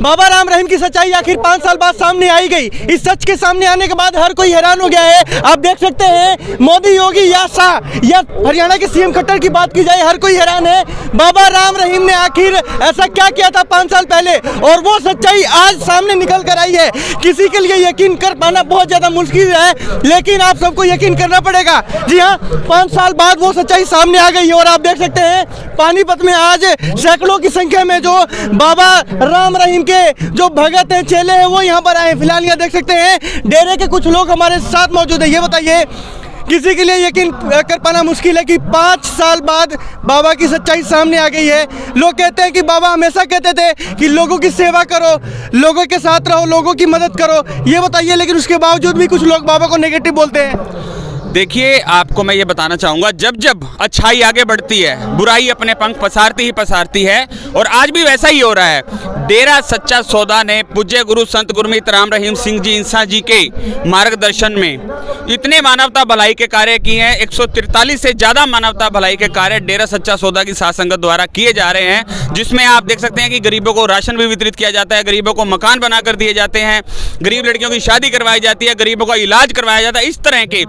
बाबा राम रहीम की सच्चाई आखिर 5 साल बाद सामने आई गई। इस सच के सामने आने के बाद हर कोई हैरान हो गया है। आप देख सकते हैं मोदी, योगी या शाह या हरियाणा के सीएम खट्टर की बात की जाए, हर कोई हैरान है बाबा राम रहीम ने आखिर ऐसा क्या किया था 5 साल पहले, और वो सच्चाई आज सामने निकल कर आई है। किसी के लिए यकीन कर पाना बहुत ज्यादा मुश्किल है, लेकिन आप सबको यकीन करना पड़ेगा। जी हाँ, 5 साल बाद वो सच्चाई सामने आ गई है। और आप देख सकते हैं पानीपत में आज सैकड़ों की संख्या में जो बाबा राम रहीम के जो भगत हैं, चेले हैं, वो यहाँ पर आए। फिलहाल यहाँ देख सकते हैं डेरे के कुछ लोग हमारे साथ मौजूद है। ये बताइए, किसी के लिए यकीन कर पाना मुश्किल है कि 5 साल बाद बाबा की सच्चाई सामने आ गई है। लोग कहते हैं कि बाबा हमेशा कहते थे कि लोगों की सेवा करो, लोगों के साथ रहो, लोगों की मदद करो। ये बताइए, लेकिन उसके बावजूद भी कुछ लोग बाबा को नेगेटिव बोलते हैं। देखिए, आपको मैं ये बताना चाहूँगा, जब जब अच्छाई आगे बढ़ती है, बुराई अपने पंख पसारती है, और आज भी वैसा ही हो रहा है। डेरा सच्चा सौदा ने पूज्य गुरु संत गुरमीत राम रहीम सिंह जी इंसा जी के मार्गदर्शन में इतने मानवता भलाई के कार्य किए हैं। 143 से ज़्यादा मानवता भलाई के कार्य डेरा सच्चा सौदा की साथ संगत द्वारा किए जा रहे हैं, जिसमें आप देख सकते हैं कि गरीबों को राशन भी वितरित किया जाता है, गरीबों को मकान बनाकर दिए जाते हैं, गरीब लड़कियों की शादी करवाई जाती है, गरीबों का इलाज करवाया जाता है। इस तरह के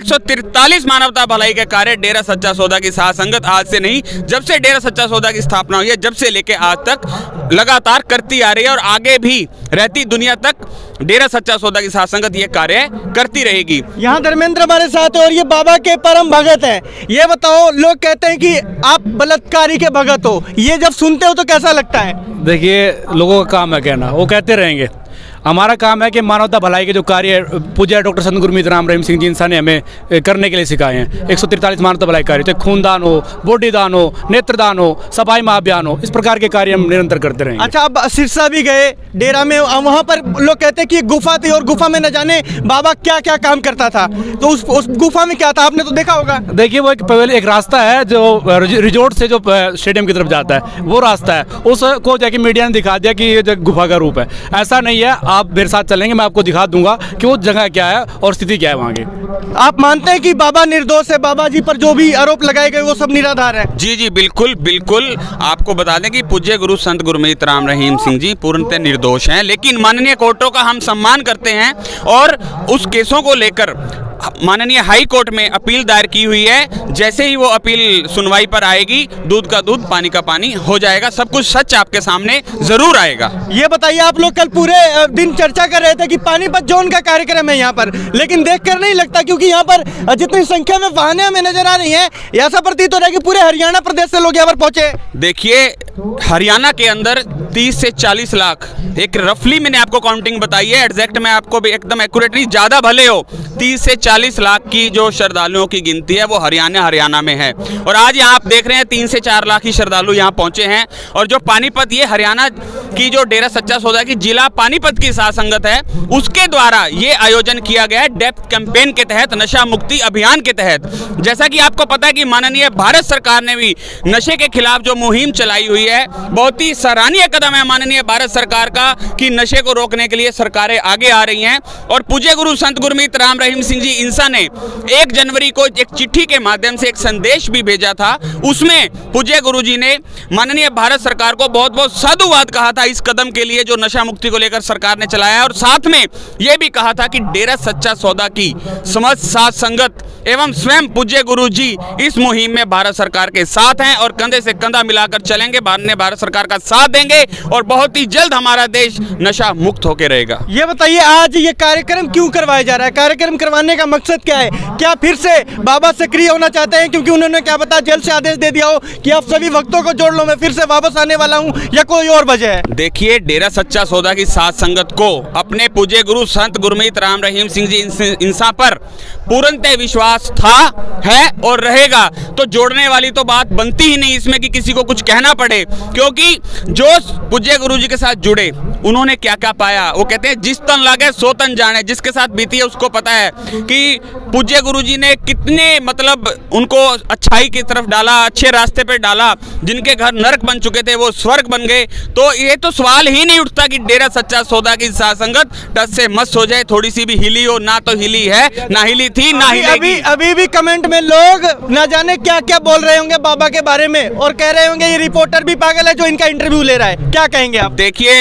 143 मानवता भलाई के कार्य डेरा सच्चा सौदा की साथ संगत आज से नहीं, जब से डेरा सच्चा सौदा की स्थापना हुई है, जब से लेके आज तक लगातार करती आ रही है, और आगे भी रहती दुनिया तक डेरा सच्चा सौदा की साथ संगत ये कार्य करती रहेगी। यहाँ धर्मेंद्र हमारे साथ है और ये बाबा के परम भगत हैं। ये बताओ, लोग कहते हैं कि आप बलात्कारी के भगत हो, ये जब सुनते हो तो कैसा लगता है? देखिए, लोगों का काम है कहना, वो कहते रहेंगे। हमारा काम है कि मानवता भलाई के जो कार्य पूज्य डॉक्टर संत गुरमीत राम रहीम सिंह जी इंसा ने हमें करने के लिए सिखाए हैं। 143 मानवता भलाई कार्य, चाहे खूनदान हो, बॉडी दान हो, नेत्रदान हो, सफाई महाअभियान हो, इस प्रकार के कार्य हम निरंतर करते रहेंगे। अच्छा, अब सिरसा भी गए डेरा में, वहाँ पर लोग कहते हैं कि एक गुफा थी और गुफा में न जाने बाबा क्या क्या काम करता था, तो उस गुफा में क्या था, आपने तो देखा होगा। देखिए, वो एक रास्ता है जो रिजोर्ट से जो स्टेडियम की तरफ जाता है, वो रास्ता है, उसको जाके मीडिया ने दिखा दिया कि ये गुफा का रूप है। ऐसा नहीं है, आप मेरे साथ चलेंगे, मैं आपको दिखा दूंगा कि वो जगह क्या है और स्थिति क्या है वहाँ की। आप मानते हैं कि बाबा निर्दोष है, बाबा जी पर जो भी आरोप लगाए गए वो सब निराधार है? जी जी, बिल्कुल बिल्कुल। आपको बता दें कि पूज्य गुरु संत गुरमीत राम रहीम सिंह जी पूर्णतः निर्दोष हैं, लेकिन माननीय कोर्टों का हम सम्मान करते हैं, और उस केसों को लेकर माननीय हाई कोर्ट में अपील दायर की हुई है। जैसे ही वो अपील सुनवाई पर आएगी, दूध का दूध पानी का पानी हो जाएगा, सब कुछ सच आपके सामने जरूर आएगा। ये बताइए, आप लोग कल पूरे दिन चर्चा कर रहे थे कि पानीपत जोन का कार्यक्रम है यहाँ पर, लेकिन देखकर नहीं लगता, क्योंकि यहाँ पर जितनी संख्या में वाहनें हमें नजर आ रही हैं, ऐसा प्रतीत हो रहा है कि पूरे हरियाणा प्रदेश से लोग यहाँ पर पहुंचे। देखिए, हरियाणा के अंदर 30 से 40 लाख, एक रफली मैंने आपको काउंटिंग बताई है, एग्जैक्ट मैं आपको भी एकदम एक्यूरेट नहीं, ज़्यादा भले हो, 30 से 40 लाख की जो श्रद्धालुओं की गिनती है वो हरियाणा में है। और आज यहाँ आप देख रहे हैं 3 से 4 लाख ही श्रद्धालु यहाँ पहुँचे हैं। और जो पानीपत, ये हरियाणा की जो डेरा सच्चा सौदा की जिला पानीपत की साथ संगत है, उसके द्वारा ये आयोजन किया गया है डेप्थ कैंपेन के तहत, नशा मुक्ति अभियान के तहत। जैसा कि आपको पता है कि माननीय भारत सरकार ने भी नशे के खिलाफ जो मुहिम चलाई हुई है, बहुत ही सराहनीय कदम है माननीय भारत सरकार का कि नशे को रोकने के लिए सरकारें आगे आ रही हैं। और पूज्य गुरु संत गुरमीत राम रहीम सिंह जी इंसा ने 1 जनवरी को एक चिट्ठी के माध्यम से एक संदेश भी भेजा था। उसमें पूज्य गुरु जी ने माननीय भारत सरकार को बहुत बहुत साधुवाद कहा था इस कदम के लिए जो नशा मुक्ति को लेकर सरकार ने चलाया है, और साथ में यह भी कहा था कि डेरा सच्चा सौदा की समस्त साथ संगत एवं स्वयं पूज्य गुरु जी इस मुहिम में भारत सरकार के साथ हैं और कंधे से कंधा मिलाकर चलेंगे, भारत सरकार का साथ देंगे, और बहुत ही जल्द हमारा देश नशा मुक्त होकर रहेगा। ये बताइए, आज ये कार्यक्रम क्यों करवाया जा रहा है? कार्यक्रम करवाने का मकसद क्या है? क्या फिर से बाबा सक्रिय होना चाहते हैं, क्योंकि उन्होंने क्या पता जेल से आदेश दे दिया हो कि आप सभी भक्तों को जोड़ लो, मैं फिर से वापस आने वाला हूं, या कोई और वजह है? देखिए, डेरा सच्चा सौदा की साथ संगत को अपने पूज्य गुरु संत गुरमीत राम रहीम सिंह जी इंसा पर पूर्णतः विश्वास था, है और रहेगा। तो जोड़ने वाली तो बात बनती ही नहीं इसमें कि किसी को कुछ कहना पड़े, क्योंकि जो पूज्य गुरु जी के साथ जुड़े उन्होंने क्या क्या पाया। वो कहते हैं जिस तन लागे सो तन जाने, जिसके साथ बीती है उसको पता है कि पूज्य गुरु जी ने कितने मतलब उनको अच्छाई की तरफ डाला, अच्छे रास्ते पे डाला, जिनके घर नरक बन चुके थे वो स्वर्ग बन गए। तो ये तो सवाल ही नहीं उठता कि डेरा सच्चा सौदा की साथ संगत टस से मस्त हो जाए, थोड़ी सी भी हिली हो, ना तो हिली है, ना हिली थी, ना हिलेगी। अभी भी कमेंट में लोग न जाने क्या क्या बोल रहे होंगे बाबा के बारे में, और कह रहे होंगे ये रिपोर्टर भी पागल है जो इनका इंटरव्यू ले रहा है। क्या कहेंगे आप? देखिए,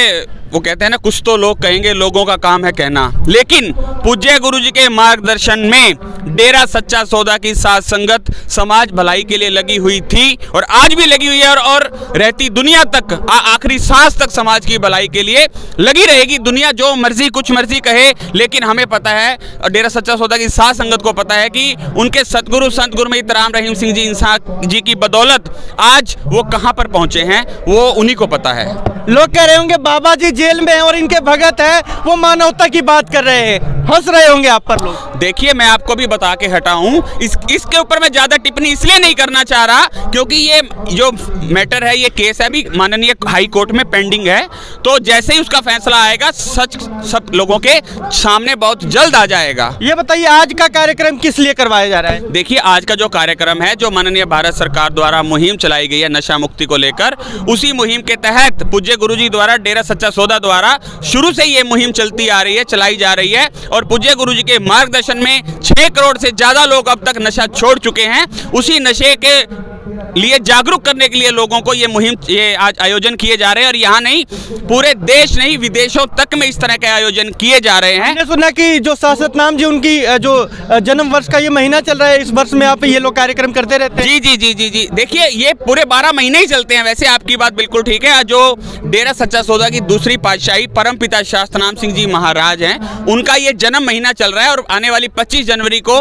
वो कहते हैं ना, कुछ तो लोग कहेंगे, लोगों का काम है कहना। लेकिन पूज्य गुरुजी के मार्गदर्शन में डेरा सच्चा सौदा की साथ संगत समाज भलाई के लिए लगी हुई थी और आज भी लगी हुई है और रहती दुनिया तक, आखिरी सांस तक समाज की भलाई के लिए लगी रहेगी। दुनिया जो मर्जी कुछ मर्जी कहे, लेकिन हमें पता है, डेरा सच्चा सौदा की साथ संगत को पता है कि उनके सतगुरु संत गुरमीत राम रहीम सिंह जी इंसान जी की बदौलत आज वो कहां पर पहुंचे हैं, वो उन्हीं को पता है। लोग कह रहे होंगे बाबा जी जेल में हैं और इनके भगत है, वो मानवता की बात कर रहे हैं, हंस रहे होंगे आप पर लोग। देखिए, मैं आपको भी बता के हटा हूं, इसके ऊपर मैं ज्यादा टिप्पणी इसलिए नहीं करना चाह रहा क्योंकि ये जो मैटर है, ये केस है अभी माननीय हाई कोर्ट में पेंडिंग है। तो जैसे ही उसका फैसला आएगा, सच सब लोगों के सामने बहुत जल्द आ जाएगा। ये बताइए, आज का कार्यक्रम किस लिए करवाया जा रहा है? देखिए, आज का जो कार्यक्रम है, जो माननीय भारत सरकार द्वारा मुहिम चलाई गई है नशा मुक्ति को लेकर, उसी मुहिम के तहत पूज्य गुरुजी द्वारा, डेरा सच्चा सौदा द्वारा शुरू से ये मुहिम चलती आ रही है, चलाई जा रही है और पूज्य गुरुजी के मार्गदर्शन में 6 करोड़ से ज्यादा लोग अब तक नशा छोड़ चुके हैं। उसी नशे के लिए जागरूक करने के लिए लोगों को ये मुहिम, ये आज आयोजन किए जा रहे हैं और यहाँ नहीं, पूरे देश नहीं, विदेशों तक में इस तरह के आयोजन किए जा रहे हैं। मैंने सुना कि जो शाश्वतनाम जी, उनकी जो जन्म वर्ष का ये महीना चल रहा है, इस वर्ष में आप ये लोग कार्यक्रम करते रहते हैं? जी जी जी जी जी देखिए, ये पूरे 12 महीने ही चलते हैं। वैसे आपकी बात बिल्कुल ठीक है। जो डेरा सच्चा सौदा की दूसरी पातशाही परमपिता शास्त्रनाम सिंह जी महाराज हैं, उनका ये जन्म महीना चल रहा है और आने वाली 25 जनवरी को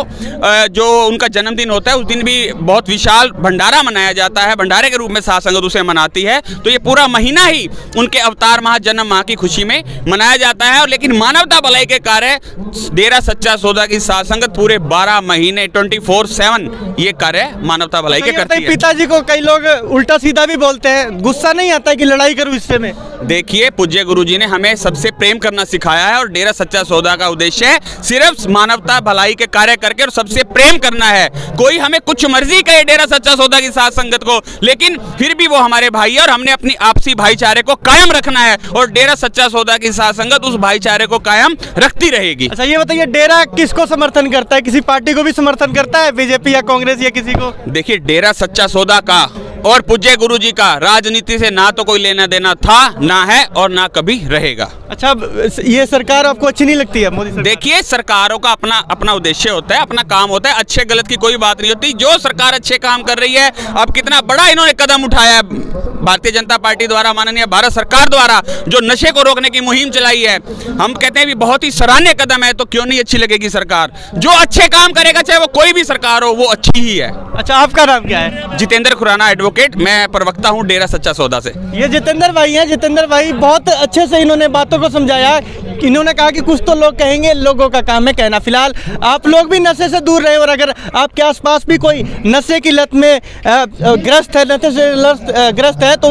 जो उनका जन्मदिन होता है, उस दिन भी बहुत विशाल भंडारा मनाया जाता है। भंडारे के रूप में साथ संगत उसे मनाती है। तो ये पूरा महीना ही उनके अवतार माह, जन्म माह की खुशी में मनाया जाता है। और लेकिन मानवता भलाई के कार्य डेरा सच्चा सौदा की साथ संगत पूरे 12 महीने 24/7 ये कार्य मानवता भलाई के करती है। पिताजी को कई लोग उल्टा सीधा भी बोलते हैं, गुस्सा नहीं आता कि लड़ाई करूं इससे में? देखिए, पूज्य गुरुजी ने हमें सबसे प्रेम करना सिखाया है और डेरा सच्चा सौदा का उद्देश्य है सिर्फ मानवता भलाई के कार्य करके और सबसे प्रेम करना है। कोई हमें कुछ मर्जी कहे डेरा सच्चा सौदा की साथ संगत को, लेकिन फिर भी वो हमारे भाई है और हमने अपनी आपसी भाईचारे को कायम रखना है और डेरा सच्चा सौदा की साथ संगत उस भाईचारे को कायम रखती रहेगी। अच्छा, ये बताइए, डेरा किसको समर्थन करता है? किसी पार्टी को भी समर्थन करता है, बीजेपी या कांग्रेस या किसी को? देखिए, डेरा सच्चा सौदा का और पूज्य गुरुजी का राजनीति से ना तो कोई लेना देना था, ना है और ना कभी रहेगा। अच्छा, ये सरकार आपको अच्छी नहीं लगती है, मोदी सरकार? देखिए, सरकारों का अपना उद्देश्य होता है, अपना काम होता है। अच्छे गलत की कोई बात नहीं होती। जो सरकार अच्छे काम कर रही है, अब कितना बड़ा इन्होंने कदम उठाया है भारतीय जनता पार्टी द्वारा, माननीय भारत सरकार द्वारा जो नशे को रोकने की मुहिम चलाई है, हम कहते हैं भी बहुत ही सराहनीय कदम है। तो क्यों नहीं अच्छी लगेगी सरकार? जो अच्छे काम करेगा, चाहे वो कोई भी सरकार हो, वो अच्छी ही है। अच्छा, आपका नाम क्या है? जितेंद्र खुराना एडवोकेट, मैं प्रवक्ता हूं डेरा सच्चा सौदा से। ये जितेंद्र भाई हैं। जितेंद्र भाई बहुत अच्छे से इन्होंने बातों को समझाया। इन्होंने कहा कि कुछ तो लोग कहेंगे, लोगों का काम है कहना। फिलहाल आप लोग भी नशे से दूर रहे और अगर आपके आसपास भी कोई नशे की लत में ग्रस्त है, नशे से ग्रस्त है, तो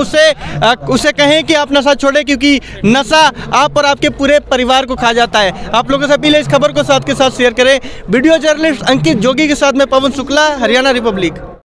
उसे कहें कि आप नशा छोड़ें, क्योंकि नशा आप और आपके पूरे परिवार को खा जाता है। आप लोगों से अपील है, इस खबर को साथ के साथ शेयर करें। वीडियो जर्नलिस्ट अंकित जोगी के साथ में पवन शुक्ला, हरियाणा रिपब्लिक।